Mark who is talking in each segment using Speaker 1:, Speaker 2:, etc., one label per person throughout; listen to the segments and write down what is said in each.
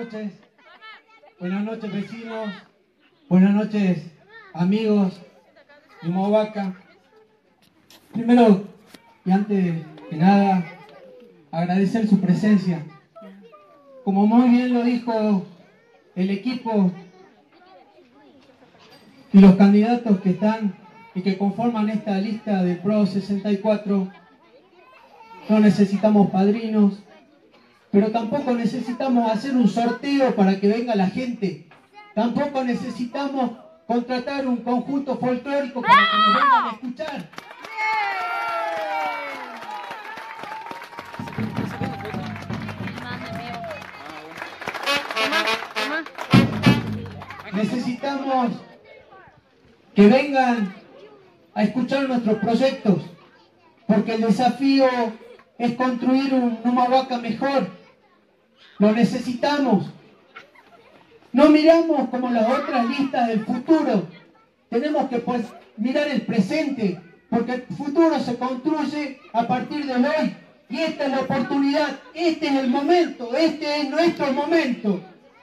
Speaker 1: noches. Buenas noches, vecinos. Buenas noches, amigos de Humahuaca. Primero y antes que nada, agradecer su presencia. Como muy bien lo dijo el equipo y los candidatos que están y que conforman esta lista de Pro 64, no necesitamos padrinos, pero tampoco necesitamos hacer un sorteo para que venga la gente. Tampoco necesitamos contratar un conjunto folclórico para que nos vengan a escuchar. Necesitamos que vengan a escuchar nuestros proyectos, porque el desafío es construir un Humahuaca mejor. Lo necesitamos. No miramos como las otras listas del futuro. Tenemos que mirar el presente, porque el futuro se construye a partir del hoy. Y esta es la oportunidad, este es el momento, este es nuestro momento.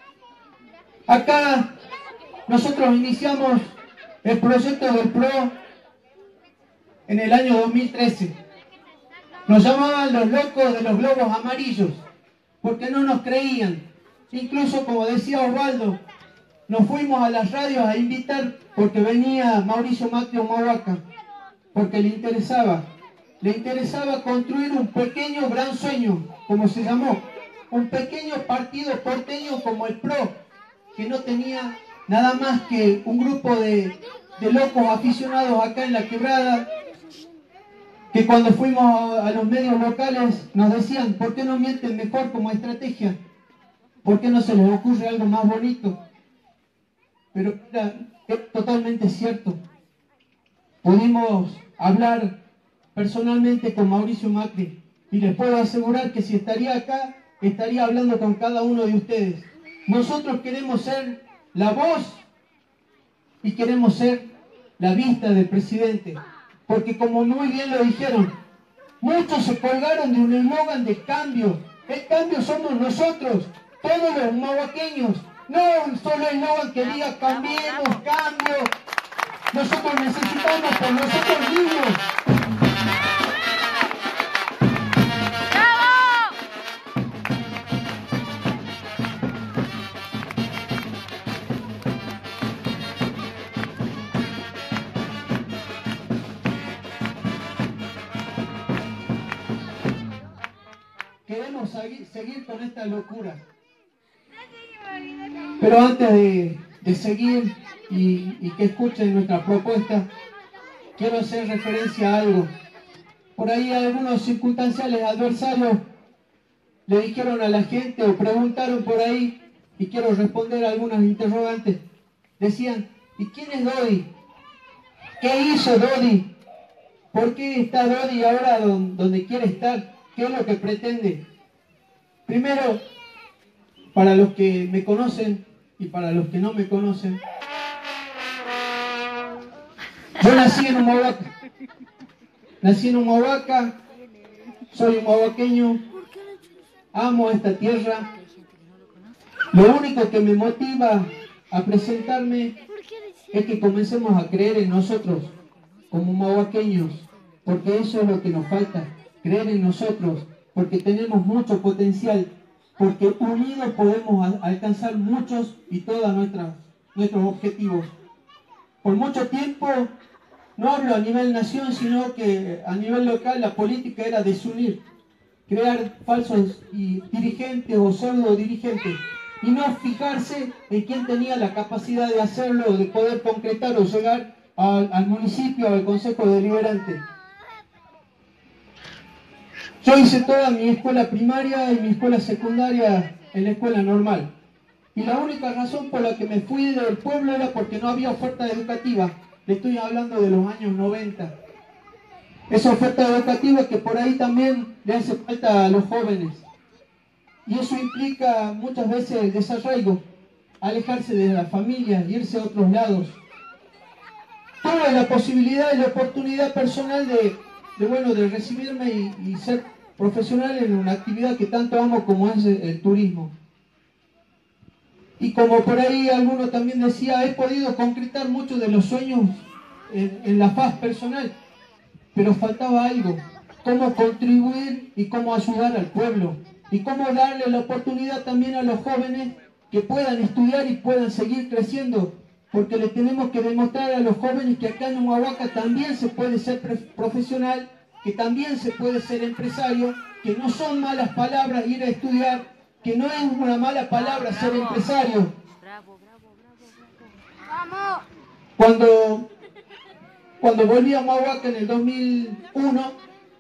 Speaker 1: Acá nosotros iniciamos el proyecto del PRO en el año 2013. Nos llamaban los locos de los globos amarillos, porque no nos creían. Incluso, como decía Osvaldo, nos fuimos a las radios a invitar porque venía Mauricio Macri a Humahuaca, porque le interesaba construir un pequeño gran sueño, como se llamó, un pequeño partido porteño como el PRO, que no tenía nada más que un grupo de locos aficionados acá en la quebrada, que cuando fuimos a los medios locales nos decían, ¿por qué no mienten mejor como estrategia? ¿Por qué no se les ocurre algo más bonito? Pero era totalmente cierto. Pudimos hablar personalmente con Mauricio Macri y les puedo asegurar que si estaría acá, estaría hablando con cada uno de ustedes. Nosotros queremos ser la voz y queremos ser la vista del presidente, porque como muy bien lo dijeron, muchos se colgaron de un eslogan de cambio. El cambio somos nosotros, todos los humahuaqueños, no un solo eslogan que diga cambiemos, cambio. Nosotros necesitamos por nosotros mismos. Queremos seguir con esta locura. Pero antes de seguir y que escuchen nuestra propuesta, quiero hacer referencia a algo. Por ahí algunos circunstanciales adversarios le dijeron a la gente o preguntaron por ahí, y quiero responder a algunas interrogantes. Decían, ¿y quién es Dodi? ¿Qué hizo Dodi? ¿Por qué está Dodi ahora donde quiere estar? ¿Qué es lo que pretende? Primero, para los que me conocen y para los que no me conocen, yo nací en Humahuaca. Nací en Humahuaca, soy humahuaqueño, amo esta tierra. Lo único que me motiva a presentarme es que comencemos a creer en nosotros como humahuaqueños, porque eso es lo que nos falta, creer en nosotros, porque tenemos mucho potencial, porque unidos podemos alcanzar muchos y todos nuestros objetivos. Por mucho tiempo, no hablo a nivel nación, sino que a nivel local la política era desunir, crear falsos dirigentes o pseudo dirigentes, y no fijarse en quién tenía la capacidad de hacerlo, de poder concretar o llegar al municipio o al consejo deliberante. Yo hice toda mi escuela primaria y mi escuela secundaria en la escuela normal. Y la única razón por la que me fui del pueblo era porque no había oferta educativa. Le estoy hablando de los años 90. Esa oferta educativa que por ahí también le hace falta a los jóvenes. Y eso implica muchas veces el desarraigo, alejarse de la familia, irse a otros lados. Tuve la posibilidad y la oportunidad personal de recibirme y ser profesional en una actividad que tanto amo como es el turismo. Y como por ahí alguno también decía, he podido concretar muchos de los sueños en la faz personal, pero faltaba algo, cómo contribuir y cómo ayudar al pueblo, y cómo darle la oportunidad también a los jóvenes que puedan estudiar y puedan seguir creciendo, porque le tenemos que demostrar a los jóvenes que acá en Humahuaca también se puede ser profesional, que también se puede ser empresario, que no son malas palabras ir a estudiar, que no es una mala palabra ser empresario. Cuando volví a Humahuaca en el 2001,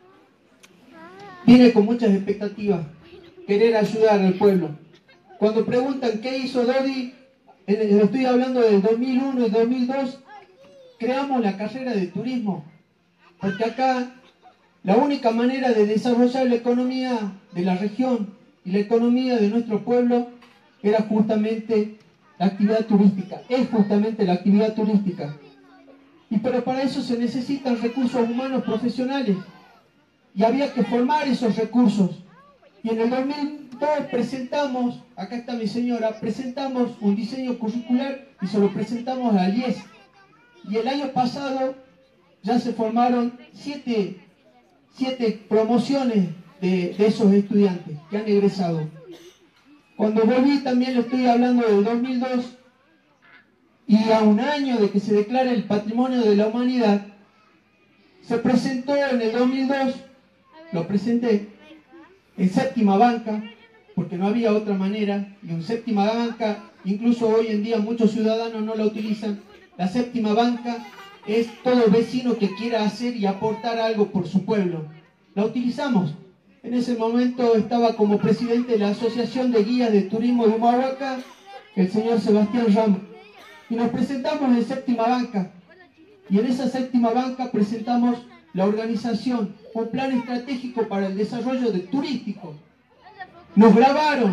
Speaker 1: vine con muchas expectativas, querer ayudar al pueblo. Cuando preguntan qué hizo Dodi, estoy hablando del 2001 y 2002, creamos la carrera de turismo, porque acá la única manera de desarrollar la economía de la región y la economía de nuestro pueblo era justamente la actividad turística, es justamente la actividad turística. Pero para eso se necesitan recursos humanos profesionales y había que formar esos recursos. Y en el 2002 presentamos, acá está mi señora, presentamos un diseño curricular y se lo presentamos a IES. Y el año pasado ya se formaron siete promociones de esos estudiantes que han egresado. Cuando volví también le estoy hablando del 2002 y a un año de que se declare el Patrimonio de la Humanidad, se presentó en el 2002, lo presenté en séptima banca, porque no había otra manera, y en séptima banca, incluso hoy en día muchos ciudadanos no la utilizan. La séptima banca es todo vecino que quiera hacer y aportar algo por su pueblo. La utilizamos. En ese momento estaba como presidente de la Asociación de Guías de Turismo de Humahuaca, el señor Sebastián Ramos. Y nos presentamos en séptima banca. Y en esa séptima banca presentamos la organización, un plan estratégico para el desarrollo turístico. Nos grabaron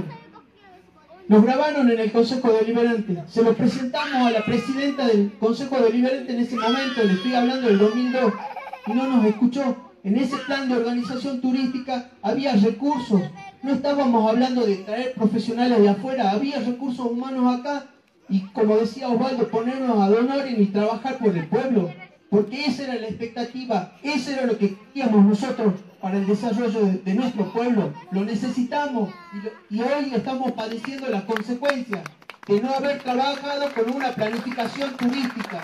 Speaker 1: en el Consejo Deliberante. Se lo presentamos a la presidenta del Consejo Deliberante en ese momento, le estoy hablando del 2002, y no nos escuchó. En ese plan de organización turística había recursos. No estábamos hablando de traer profesionales de afuera, había recursos humanos acá. Y como decía Osvaldo, ponernos a donar y trabajar por el pueblo. Porque esa era la expectativa, eso era lo que queríamos nosotros para el desarrollo de nuestro pueblo. Lo necesitamos y hoy estamos padeciendo las consecuencias de no haber trabajado con una planificación turística.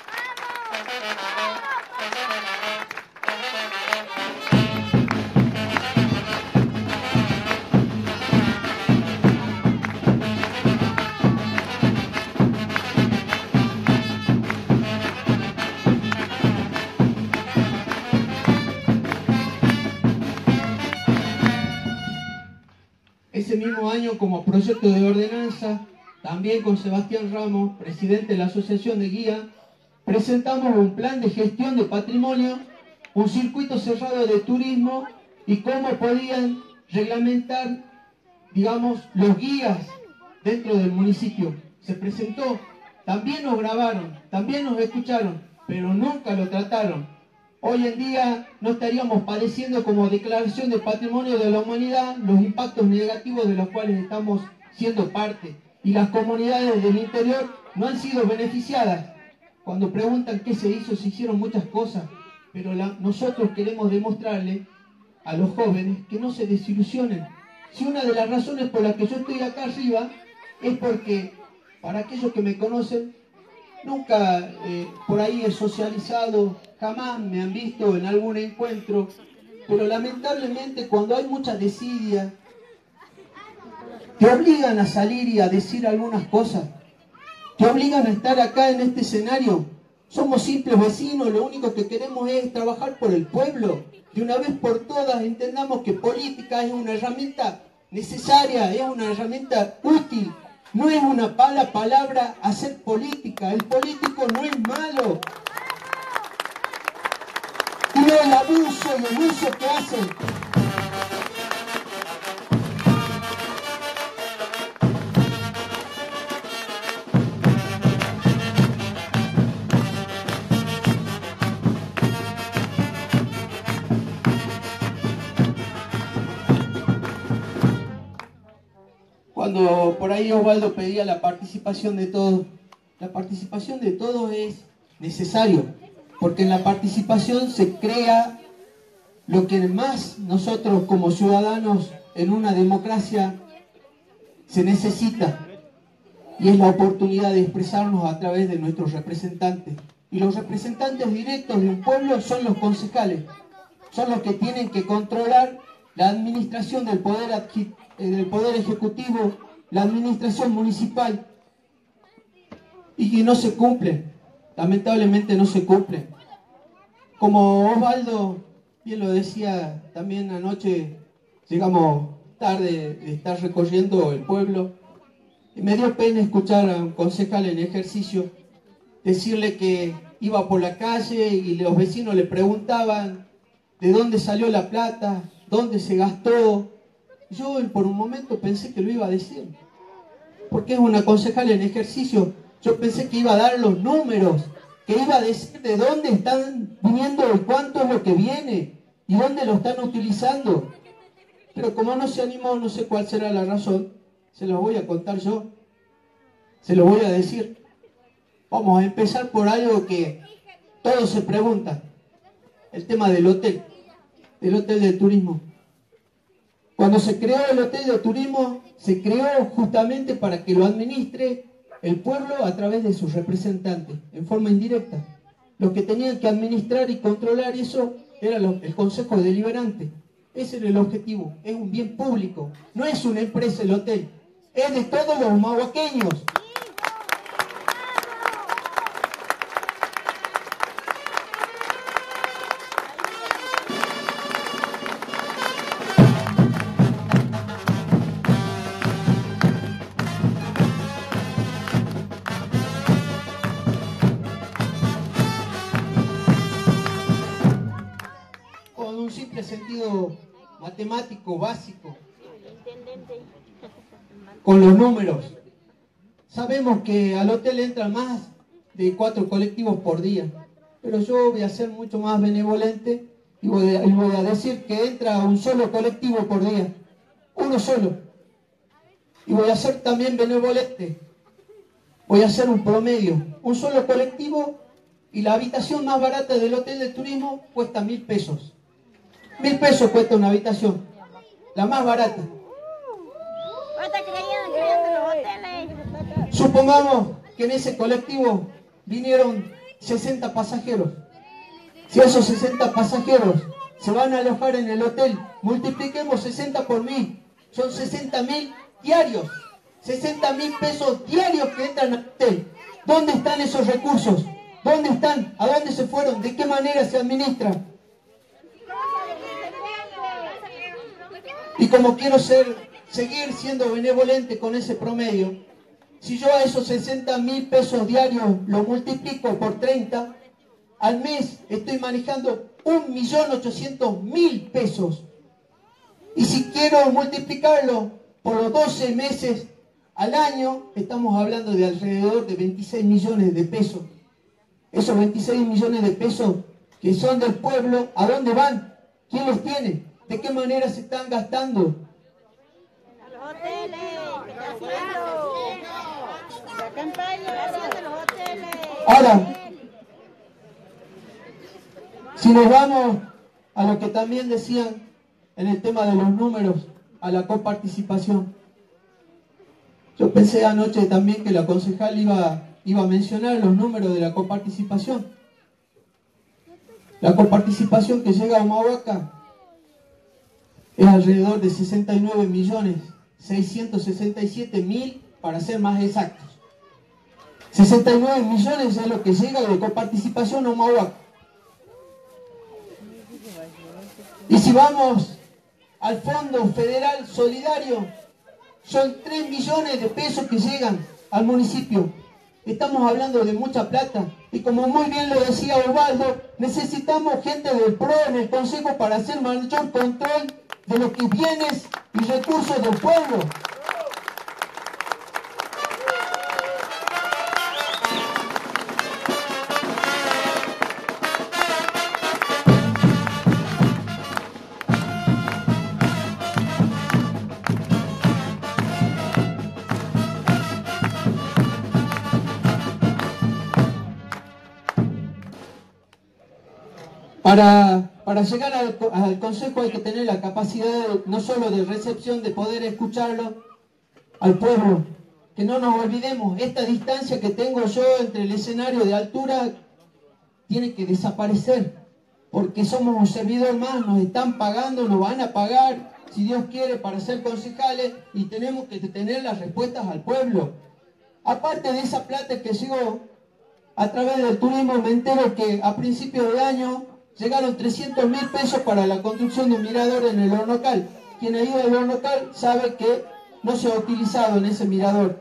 Speaker 1: Ese mismo año, como proyecto de ordenanza, también con Sebastián Ramos, presidente de la Asociación de Guía, presentamos un plan de gestión de patrimonio, un circuito cerrado de turismo y cómo podían reglamentar, digamos, los guías dentro del municipio. Se presentó, también nos grabaron, también nos escucharon, pero nunca lo trataron. Hoy en día no estaríamos padeciendo como declaración de patrimonio de la humanidad los impactos negativos de los cuales estamos siendo parte. Y las comunidades del interior no han sido beneficiadas. Cuando preguntan qué se hizo, se hicieron muchas cosas. Pero nosotros queremos demostrarle a los jóvenes que no se desilusionen. Si una de las razones por las que yo estoy acá arriba es porque, para aquellos que me conocen, nunca por ahí he socializado, jamás me han visto en algún encuentro, pero lamentablemente cuando hay mucha desidia, te obligan a salir y a decir algunas cosas, te obligan a estar acá en este escenario. Somos simples vecinos, lo único que queremos es trabajar por el pueblo. De una vez por todas entendamos que política es una herramienta necesaria, es una herramienta útil. No es una mala palabra hacer política. El político no es malo. Y no el abuso y el uso que hacen. Cuando por ahí Osvaldo pedía la participación de todos, la participación de todos es necesario, porque en la participación se crea lo que más nosotros como ciudadanos en una democracia se necesita, y es la oportunidad de expresarnos a través de nuestros representantes. Y los representantes directos de un pueblo son los concejales, son los que tienen que controlar la administración del poder ejecutivo, la administración municipal, y que no se cumplen, lamentablemente no se cumplen. Como Osvaldo bien lo decía también anoche, llegamos tarde de estar recorriendo el pueblo, y me dio pena escuchar a un concejal en ejercicio decirle que iba por la calle y los vecinos le preguntaban de dónde salió la plata, dónde se gastó. Yo por un momento pensé que lo iba a decir, porque es una concejal en ejercicio. Yo pensé que iba a dar los números, que iba a decir de dónde están viniendo y cuánto es lo que viene y dónde lo están utilizando. Pero como no se animó, no sé cuál será la razón, se los voy a contar yo, se los voy a decir. Vamos a empezar por algo que todos se preguntan, el tema del hotel de turismo. Cuando se creó el hotel de turismo, se creó justamente para que lo administre el pueblo a través de sus representantes, en forma indirecta. Los que tenían que administrar y controlar eso era el Consejo Deliberante. Ese era el objetivo, es un bien público, no es una empresa el hotel, es de todos los humahuaqueños. Con un simple sentido matemático básico, con los números, sabemos que al hotel entran más de 4 colectivos por día, pero yo voy a ser mucho más benevolente y voy a decir que entra un solo colectivo por día, uno solo. Y voy a ser también benevolente, voy a hacer un promedio, un solo colectivo, y la habitación más barata del hotel de turismo cuesta 1.000 pesos. 1.000 pesos cuesta una habitación, la más barata. Supongamos que en ese colectivo vinieron 60 pasajeros. Si esos 60 pasajeros se van a alojar en el hotel, multipliquemos 60 por 1.000, son 60.000 diarios, 60.000 pesos diarios que entran al hotel. ¿Dónde están esos recursos? ¿Dónde están? ¿A dónde se fueron? ¿De qué manera se administran? Y como quiero seguir siendo benevolente con ese promedio, si yo a esos 60.000 pesos diarios lo multiplico por 30, al mes estoy manejando 1.800.000 pesos. Y si quiero multiplicarlo por los 12 meses al año, estamos hablando de alrededor de 26 millones de pesos. Esos 26 millones de pesos que son del pueblo, ¿a dónde van? ¿Quién los tiene? ¿De qué manera se están gastando?
Speaker 2: A los hoteles, la campaña de los hoteles.
Speaker 1: Ahora, si nos vamos a lo que también decían en el tema de los números, a la coparticipación. Yo pensé anoche también que la concejal iba a mencionar los números de la coparticipación. La coparticipación que llega a Humahuaca es alrededor de 69.667.000 para ser más exactos. 69 millones es lo que llega de coparticipación a Humahuaca. Y si vamos al Fondo Federal Solidario, son 3 millones de pesos que llegan al municipio. Estamos hablando de mucha plata. Y como muy bien lo decía Osvaldo, necesitamos gente del PRO en el Consejo para hacer mayor control de los bienes y recursos del pueblo. Para llegar al consejo hay que tener la capacidad no solo de recepción, de poder escucharlo al pueblo. Que no nos olvidemos, esta distancia que tengo yo entre el escenario de altura tiene que desaparecer, porque somos un servidor más, nos están pagando, nos van a pagar, si Dios quiere, para ser concejales, y tenemos que tener las respuestas al pueblo. Aparte de esa plata que llegó a través del turismo, me entero que a principios de año llegaron 300.000 pesos para la construcción de un mirador en el Hornocal. Quien ha ido al Hornocal sabe que no se ha utilizado en ese mirador.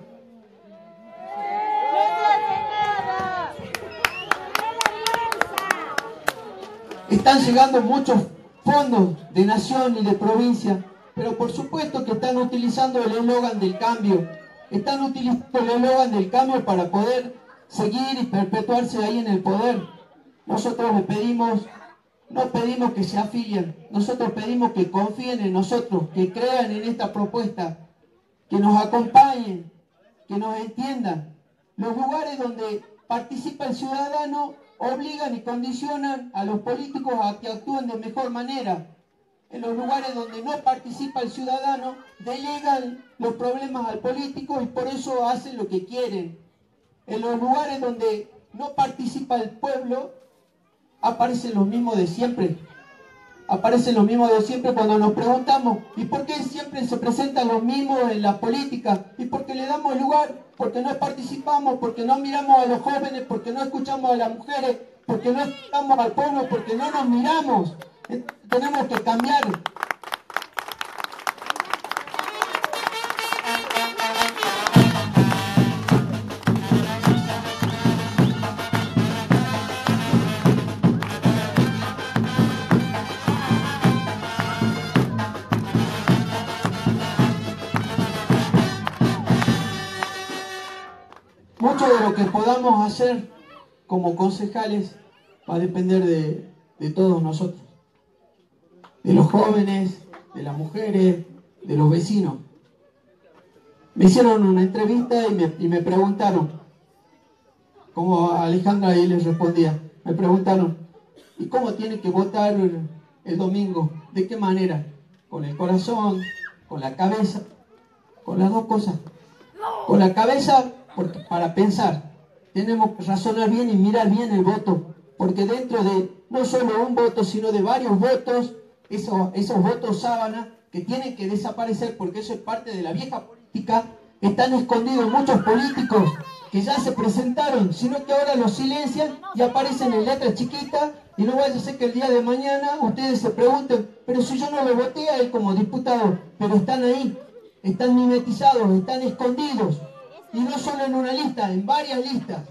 Speaker 1: Están llegando muchos fondos de nación y de provincia, pero por supuesto que están utilizando el eslogan del cambio. Están utilizando el eslogan del cambio para poder seguir y perpetuarse ahí en el poder. Nosotros les pedimos, no pedimos que se afilien, nosotros pedimos que confíen en nosotros, que crean en esta propuesta, que nos acompañen, que nos entiendan. Los lugares donde participa el ciudadano obligan y condicionan a los políticos a que actúen de mejor manera. En los lugares donde no participa el ciudadano, delegan los problemas al político y por eso hacen lo que quieren. En los lugares donde no participa el pueblo, aparecen los mismos de siempre. Aparecen los mismos de siempre cuando nos preguntamos ¿y por qué siempre se presentan los mismos en la política? Y porque le damos lugar, porque no participamos, porque no miramos a los jóvenes, porque no escuchamos a las mujeres, porque no escuchamos al pueblo, porque no nos miramos. Tenemos que cambiar. Mucho de lo que podamos hacer como concejales va a depender de todos nosotros, de los jóvenes, de las mujeres, de los vecinos. Me hicieron una entrevista y me preguntaron, como Alejandra ahí les respondía, me preguntaron, ¿y cómo tiene que votar el domingo? ¿De qué manera? ¿Con el corazón? ¿Con la cabeza? Con las dos cosas. Con la cabeza, porque para pensar, tenemos que razonar bien y mirar bien el voto, porque dentro de no solo un voto, sino de varios votos, esos votos sábana que tienen que desaparecer, porque eso es parte de la vieja política, están escondidos muchos políticos que ya se presentaron, sino que ahora los silencian y aparecen en letras chiquitas, y no vaya a ser que el día de mañana ustedes se pregunten, pero si yo no lo voté a él como diputado, pero están ahí, están mimetizados, están escondidos. Y no solo en una lista, en varias listas.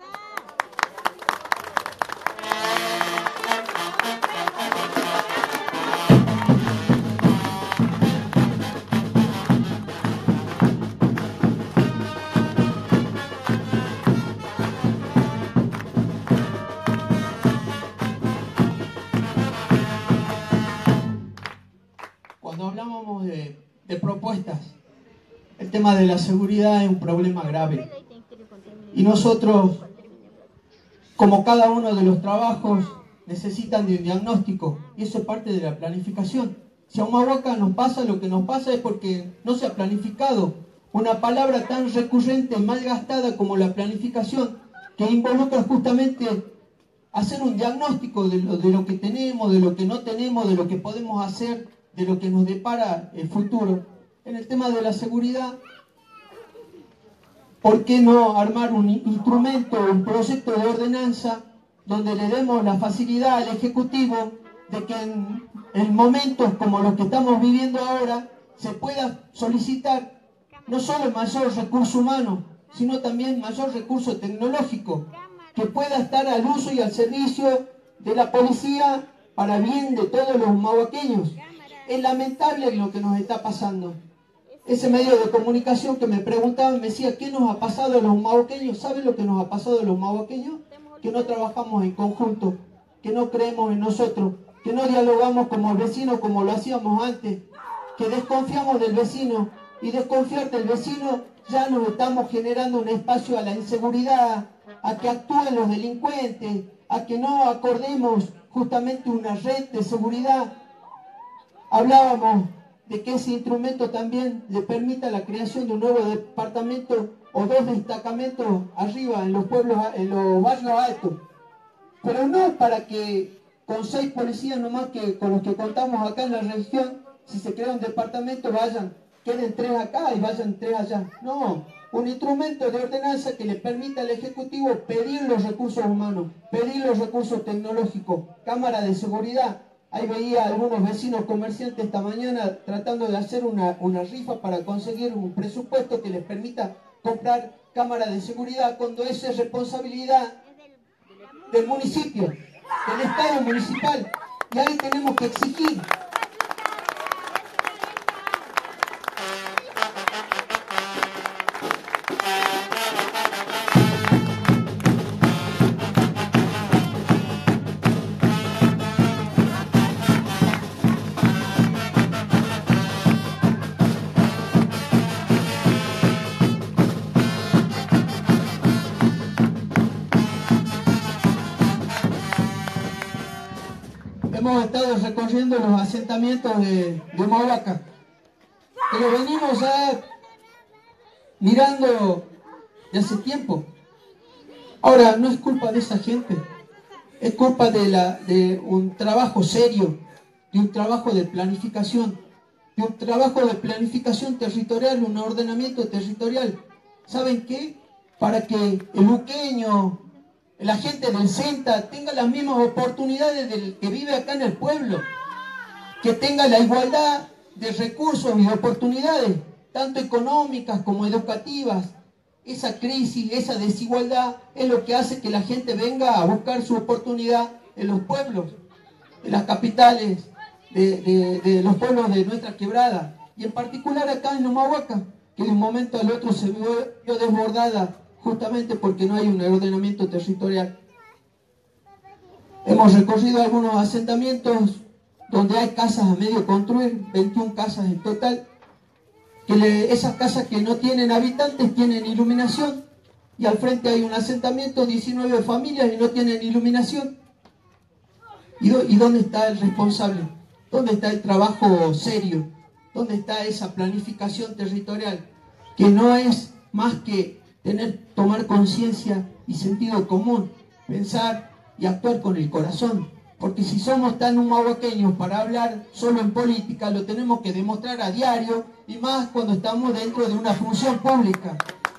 Speaker 1: Cuando hablamos de propuestas, el tema de la seguridad es un problema grave. Y nosotros, como cada uno de los trabajos, necesitan de un diagnóstico. Y eso es parte de la planificación. Si a Humahuaca nos pasa lo que nos pasa es porque no se ha planificado. Una palabra tan recurrente, mal gastada como la planificación, que involucra justamente hacer un diagnóstico de lo que tenemos, de lo que no tenemos, de lo que podemos hacer, de lo que nos depara el futuro. En el tema de la seguridad, ¿por qué no armar un instrumento, un proyecto de ordenanza donde le demos la facilidad al Ejecutivo de que en momentos como los que estamos viviendo ahora se pueda solicitar no solo mayor recurso humano, sino también mayor recurso tecnológico que pueda estar al uso y al servicio de la policía para bien de todos los humahuaqueños? Es lamentable lo que nos está pasando. Ese medio de comunicación que me preguntaba, me decía, ¿qué nos ha pasado a los humahuaqueños? ¿Saben lo que nos ha pasado a los humahuaqueños? Que no trabajamos en conjunto, que no creemos en nosotros, que no dialogamos como el vecino como lo hacíamos antes, que desconfiamos del vecino, y desconfiar del vecino ya nos estamos generando un espacio a la inseguridad, a que actúen los delincuentes, a que no acordemos justamente una red de seguridad. Hablábamos de que ese instrumento también le permita la creación de un nuevo departamento o 2 destacamentos arriba en los pueblos, en los barrios altos. Pero no para que con 6 policías nomás que con los que contamos acá en la región, si se crea un departamento queden 3 acá y vayan 3 allá. No, un instrumento de ordenanza que le permita al Ejecutivo pedir los recursos humanos, pedir los recursos tecnológicos, cámara de seguridad. Ahí veía a algunos vecinos comerciantes esta mañana tratando de hacer una rifa para conseguir un presupuesto que les permita comprar cámara de seguridad, cuando eso es responsabilidad del municipio, del Estado municipal. Y ahí tenemos que exigir. Hemos estado recorriendo los asentamientos de Humahuaca, que lo venimos ya mirando de hace tiempo. Ahora, no es culpa de esa gente, es culpa de un trabajo serio, de un trabajo de planificación territorial, un ordenamiento territorial. ¿Saben qué? Para que el luqueño, la gente del CENTA tenga las mismas oportunidades del que vive acá en el pueblo, que tenga la igualdad de recursos y oportunidades, tanto económicas como educativas. Esa crisis, esa desigualdad es lo que hace que la gente venga a buscar su oportunidad en los pueblos, en las capitales, de los pueblos de nuestra quebrada, y en particular acá en Humahuaca, que de un momento al otro se vio desbordada justamente porque no hay un ordenamiento territorial. Hemos recorrido algunos asentamientos donde hay casas a medio construir, 21 casas en total, que esas casas que no tienen habitantes tienen iluminación, y al frente hay un asentamiento, 19 familias y no tienen iluminación. ¿Y dónde está el responsable? ¿Dónde está el trabajo serio? ¿Dónde está esa planificación territorial? Que no es más que tomar conciencia y sentido común, pensar y actuar con el corazón. Porque si somos tan humahuaqueños para hablar solo en política, lo tenemos que demostrar a diario, y más cuando estamos dentro de una función pública.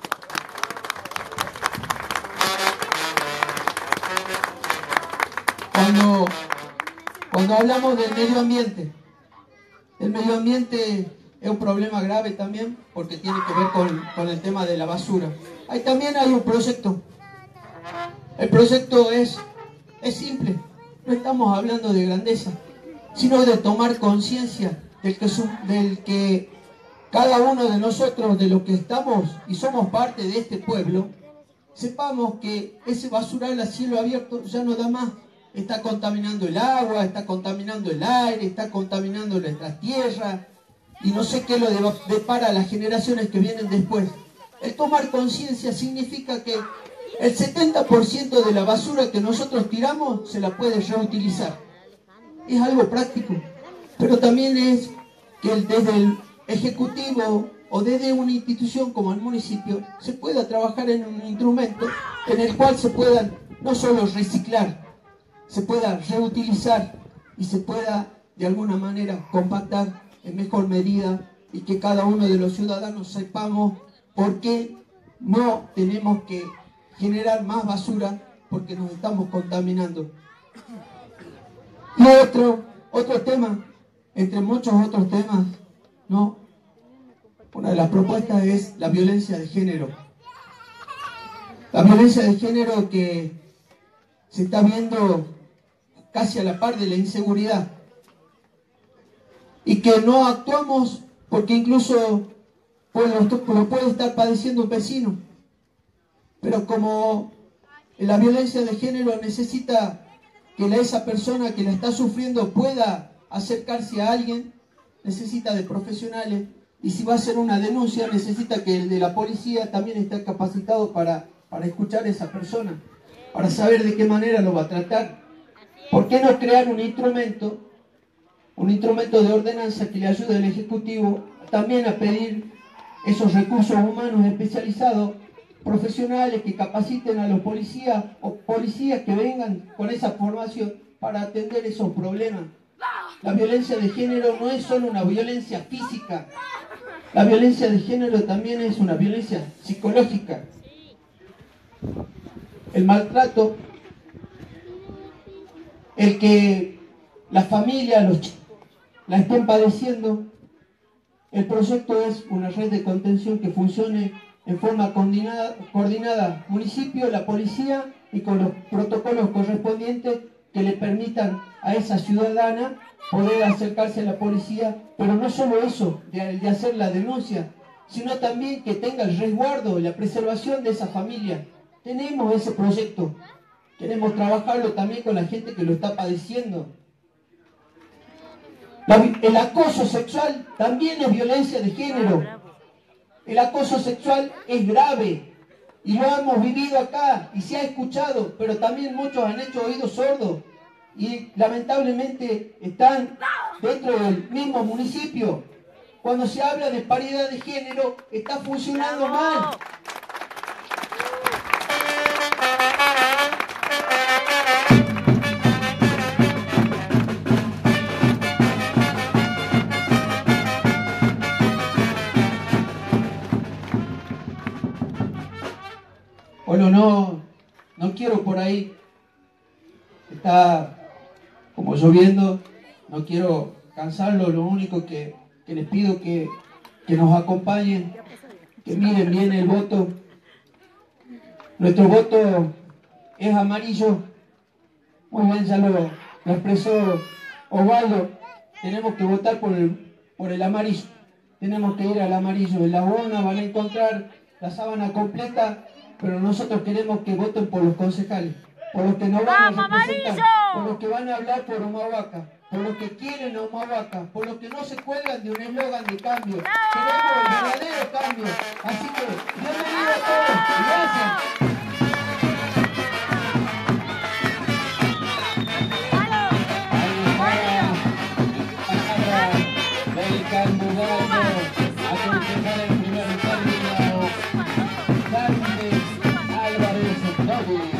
Speaker 1: Cuando hablamos del medio ambiente, el medio ambiente es un problema grave también, porque tiene que ver con el tema de la basura. Ahí también hay un proyecto. El proyecto es simple. No estamos hablando de grandeza, sino de tomar conciencia del que cada uno de nosotros, de los que estamos y somos parte de este pueblo, sepamos que ese basural a cielo abierto ya no da más. Está contaminando el agua, está contaminando el aire, está contaminando nuestra tierra, y no sé qué lo depara a las generaciones que vienen después. El tomar conciencia significa que el 70% de la basura que nosotros tiramos se la puede reutilizar. Es algo práctico, pero también es que desde el Ejecutivo o desde una institución como el municipio se pueda trabajar en un instrumento en el cual se puedan no solo reciclar, se pueda reutilizar y se pueda de alguna manera compactar en mejor medida, y que cada uno de los ciudadanos sepamos por qué no tenemos que generar más basura, porque nos estamos contaminando. Y otro tema, entre muchos otros temas, ¿no? Una de las propuestas es la violencia de género. La violencia de género que se está viendo casi a la par de la inseguridad, y que no actuamos porque incluso lo puede estar padeciendo un vecino. Pero como la violencia de género necesita que esa persona que la está sufriendo pueda acercarse a alguien, necesita de profesionales, y si va a hacer una denuncia necesita que el de la policía también esté capacitado para escuchar a esa persona, para saber de qué manera lo va a tratar. ¿Por qué no crear un instrumento de ordenanza que le ayude al Ejecutivo también a pedir esos recursos humanos especializados, profesionales que capaciten a los policías o policías que vengan con esa formación para atender esos problemas? La violencia de género no es solo una violencia física, la violencia de género también es una violencia psicológica. El maltrato, el que la familia, los chicos la estén padeciendo. El proyecto es una red de contención que funcione en forma coordinada, municipio, la policía y con los protocolos correspondientes que le permitan a esa ciudadana poder acercarse a la policía, pero no solo eso, de hacer la denuncia, sino también que tenga el resguardo y la preservación de esa familia. Tenemos ese proyecto, queremos trabajarlo también con la gente que lo está padeciendo. El acoso sexual también es violencia de género. El acoso sexual es grave y lo hemos vivido acá y se ha escuchado, pero también muchos han hecho oídos sordos y lamentablemente están dentro del mismo municipio. Cuando se habla de paridad de género, está funcionando mal. Bueno, no quiero por ahí, está como lloviendo, no quiero cansarlo, lo único que les pido que nos acompañen, que miren bien el voto. Nuestro voto es amarillo, muy bien, ya lo expresó Osvaldo, tenemos que votar por el amarillo, tenemos que ir al amarillo. En la urna van a encontrar la sábana completa, pero nosotros queremos que voten por los concejales, por los que nos van a representar, por los que van a hablar por Humahuaca, por los que quieren a Humahuaca, por los que no se cuelgan de un eslogan de cambio. Queremos el verdadero cambio. Así que, bienvenidos a todos. Gracias. Del candidato a concejal en primer término, Sánchez Álvarez Nogui.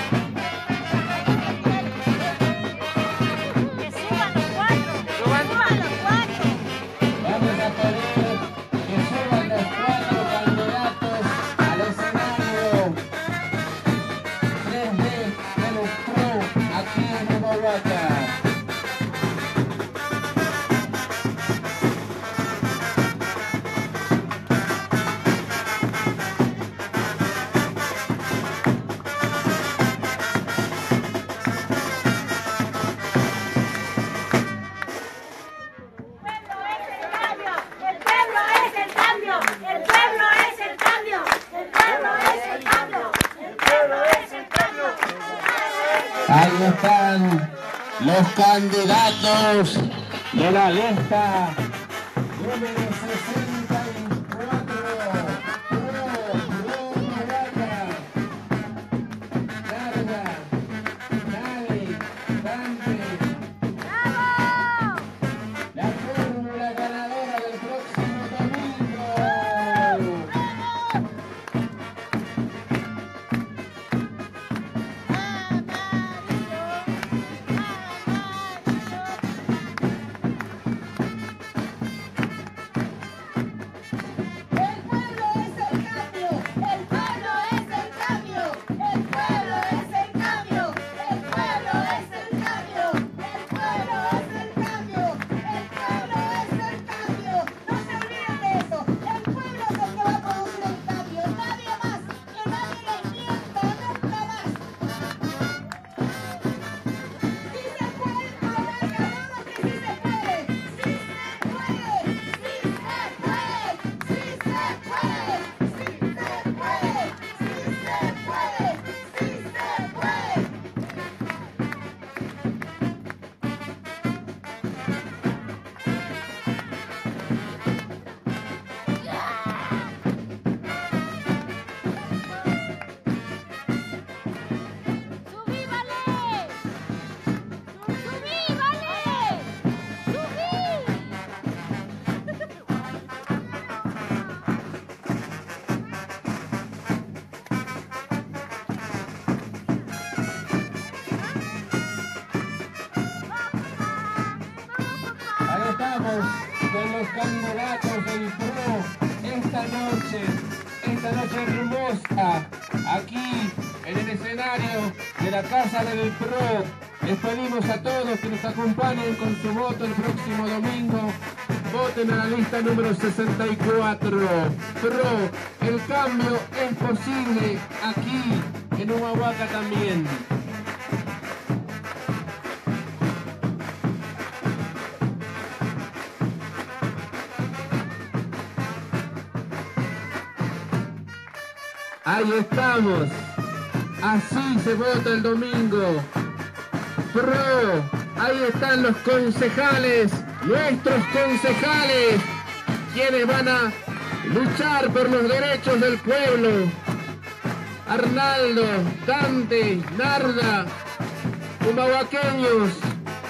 Speaker 2: Que suban los cuatro. Suban los cuatro.
Speaker 1: Vamos a pedir que suban los 4 candidatos al escenario 3D de los PRO aquí en Humahuaca. Ahí están los candidatos de la lista número 64. Carga, Dale, Dante. La fórmula ganadora del próximo domingo.
Speaker 3: candidatos del PRO esta noche hermosa, aquí en el escenario de la Casa del PRO. Les pedimos a todos que nos acompañen con su voto el próximo domingo. Voten a la lista número 64. PRO, el cambio es posible aquí en Humahuaca también. Ahí estamos. Así se vota el domingo. PRO, ahí están los concejales, nuestros concejales, quienes van a luchar por los derechos del pueblo. Arnaldo, Dante, Narda, humahuaqueños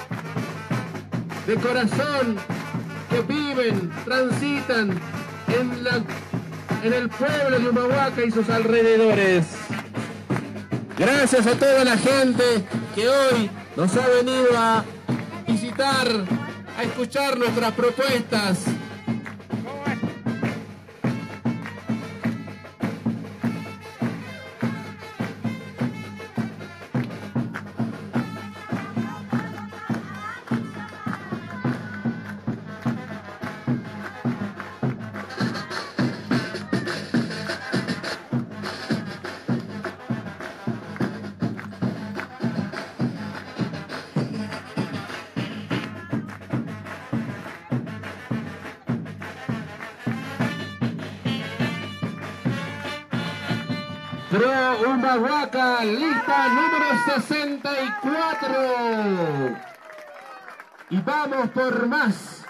Speaker 3: de corazón que viven, transitan en el pueblo de Humahuaca y sus alrededores. Gracias a toda la gente que hoy nos ha venido a visitar, a escuchar nuestras propuestas. PRO Humahuaca, lista número 64. Y vamos por más.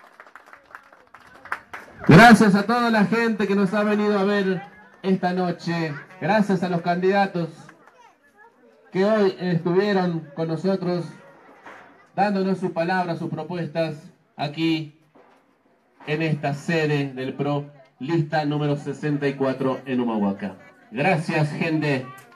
Speaker 3: Gracias a toda la gente que nos ha venido a ver esta noche. Gracias a los candidatos que hoy estuvieron con nosotros, dándonos su palabra, sus propuestas, aquí en esta sede del PRO, lista número 64 en Humahuaca. Gracias, gente.